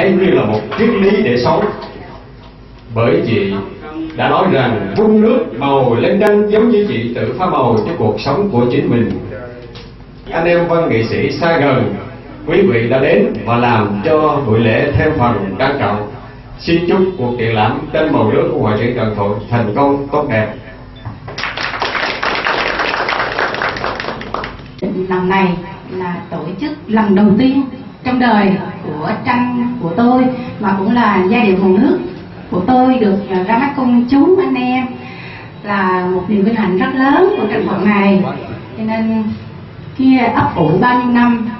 đây như là một triết lý để sống. Bởi chị đã nói rằng vun nước màu lên tranh giống như chị tự pha màu cho cuộc sống của chính mình. Anh em văn nghệ sĩ xa gần, quý vị đã đến và làm cho buổi lễ thêm phần trang trọng. Xin chúc cuộc triển lãm tranh màu nước của họa sĩ Trần Thuận thành công tốt đẹp. Lần này là tổ chức lần đầu tiên trong đời của tranh của tôi, mà cũng là giai điệu màu nước của tôi được ra mắt công chúng anh em, là một niềm vinh hạnh rất lớn của trận thuận này. Cho nên khi ấp ủ bao nhiêu năm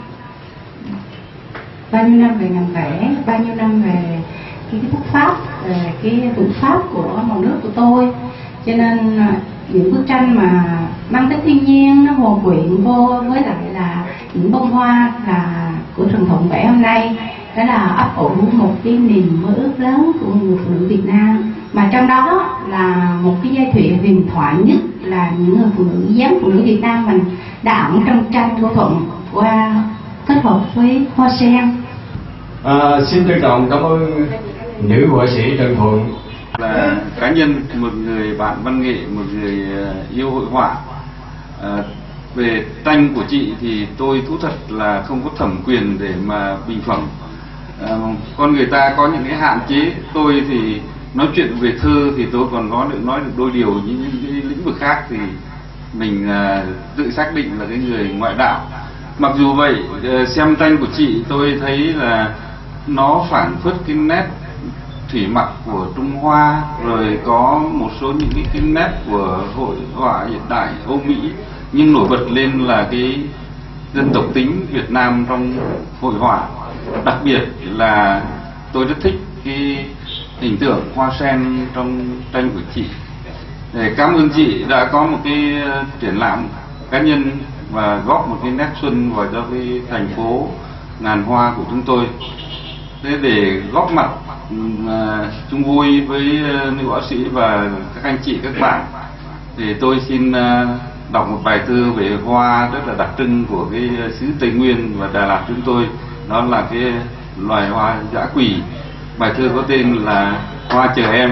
về ngành vẽ, bao nhiêu năm về cái bút pháp, về cái thủ pháp của màu nước của tôi, cho nên những bức tranh mà mang tính thiên nhiên nó hòa quyện vô với lại là những bông hoa là của Trần Thuận vẽ hôm nay, đó là ấp ủ một cái niềm mơ ước lớn của người phụ nữ Việt Nam, mà trong đó là một cái giai thoại huyền thoại nhất là những người phụ nữ, dáng phụ nữ Việt Nam mình đã ẩn trong tranh của Thuận qua kết hợp với hoa sen. Xin trân trọng cảm ơn nữ họa sĩ Trần Thuận, là cá nhân, một người bạn văn nghệ, một người yêu hội họa. Về tranh của chị thì tôi thú thật là không có thẩm quyền để mà bình phẩm. Con người ta có những cái hạn chế, tôi thì nói chuyện về thơ thì tôi còn nói được đôi điều, những cái lĩnh vực khác thì mình tự xác định là cái người ngoại đạo. Mặc dù vậy, xem tranh của chị tôi thấy là nó phản phất cái nét thủy mặc của Trung Hoa, rồi có một số những cái nét của hội họa hiện đại Âu Mỹ, nhưng nổi bật lên là cái dân tộc tính Việt Nam trong hội họa. Đặc biệt là tôi rất thích cái hình tượng hoa sen trong tranh của chị. Để cảm ơn chị đã có một cái triển lãm cá nhân và góp một cái nét xuân vào cho cái thành phố ngàn hoa của chúng tôi. Thế để góp mặt chung vui với nữ họa sĩ và các anh chị các bạn, thì tôi xin đọc một bài thơ về hoa rất là đặc trưng của cái xứ Tây Nguyên và Đà Lạt chúng tôi, đó là cái loài hoa dã quỳ. Bài thơ có tên là Hoa Chờ Em.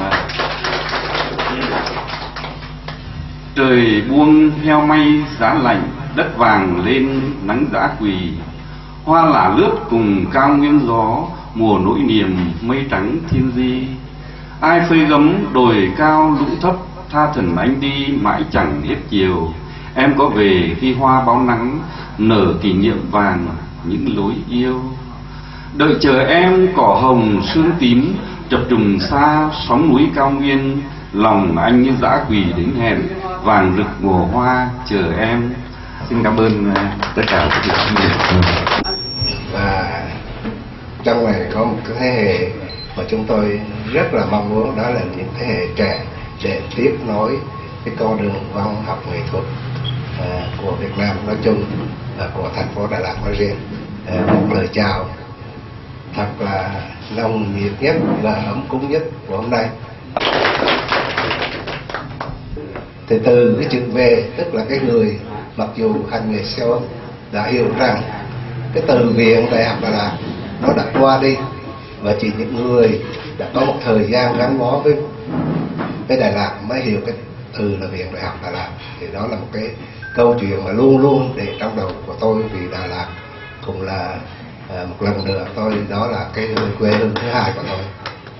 Trời buông heo may giá lạnh, đất vàng lên nắng dã quỳ. Hoa lả lướt cùng cao nguyên gió, mùa nỗi niềm mây trắng thiên di. Ai phơi gấm đồi cao lũ thấp, tha thần anh đi mãi chẳng hết chiều. Em có về khi hoa báo nắng, nở kỷ niệm vàng những lối yêu. Đợi chờ em cỏ hồng sương tím, chập trùng xa sóng núi cao nguyên. Lòng anh như dã quỳ đến hẹn, vàng rực mùa hoa chờ em. Xin cảm ơn tất cả các vị. Và trong này có một cái thế hệ mà chúng tôi rất là mong muốn, đó là những thế hệ trẻ để tiếp nối cái con đường văn học nghệ thuật của Việt Nam nói chung và của thành phố Đà Lạt nói riêng. Một lời chào thật là nồng nhiệt nhất và ấm cúng nhất của hôm nay. Thì từ cái chữ về, tức là cái người mặc dù hành nghề seo đã hiểu rằng cái từ viện Đại học Đà Lạt nó đã qua đi, và chỉ những người đã có một thời gian gắn bó với Đà Lạt mới hiểu cái từ là viện Đại học Đà Lạt. Thì đó là một cái câu chuyện mà luôn luôn để trong đầu của tôi, vì Đà Lạt cũng là một lần nữa đó là cái quê hương thứ hai của tôi.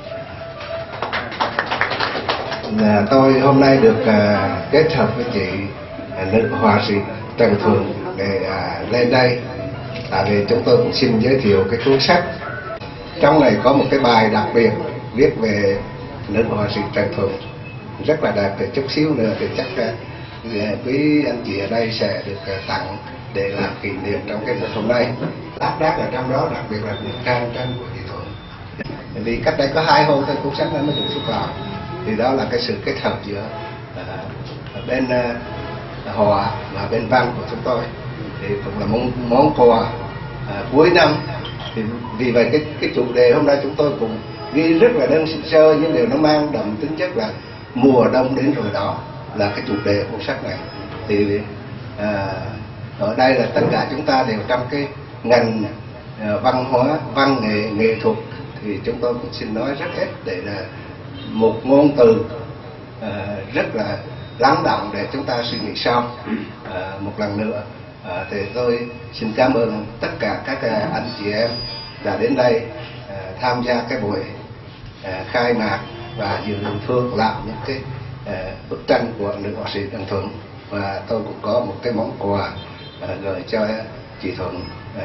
Tôi hôm nay được kết hợp với chị nữ họa sĩ Trần Thuận để lên đây, tại vì chúng tôi cũng xin giới thiệu cái cuốn sách. Trong này có một cái bài đặc biệt viết về nữ họa sĩ Trần Thuận rất là đẹp, thì chút xíu nữa thì chắc quý anh chị ở đây sẽ được tặng để làm kỷ niệm trong cái buổi hôm nay. Lác đác ở trong đó, đặc biệt là những tranh của chị Thuận. Vì cách đây có 2 hôm thôi cuốn sách nó mới được xuất bản. Thì đó là cái sự kết hợp giữa bên họa và bên văn của chúng tôi, thì cũng là món quà cuối năm. Thì vì vậy cái chủ đề hôm nay chúng tôi cũng ghi rất là đơn sơ, nhưng điều nó mang đậm tính chất là mùa đông đến rồi, đó là cái chủ đề của cuốn sách này. Thì ở đây là tất cả chúng ta đều trong cái ngành văn hóa, văn nghệ, nghệ thuật thì chúng tôi cũng xin nói rất ít để là một ngôn từ rất là lắng động để chúng ta suy nghĩ sau. Một lần nữa thì tôi xin cảm ơn tất cả các anh chị em đã đến đây tham gia cái buổi khai mạc và Diệu Linh Phương làm những cái bức tranh của nữ họa sĩ Đặng Thuận, và tôi cũng có một cái món quà gửi cho chị Thuận.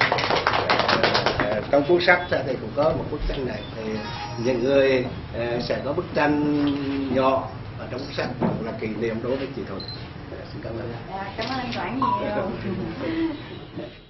Trong cuốn sách thì cũng có một bức tranh này, thì những người sẽ có bức tranh nhỏ ở trong cuốn sách là kỷ niệm đối với chị Thuận. Xin cảm ơn. Cảm ơn anh Doãn nhiều.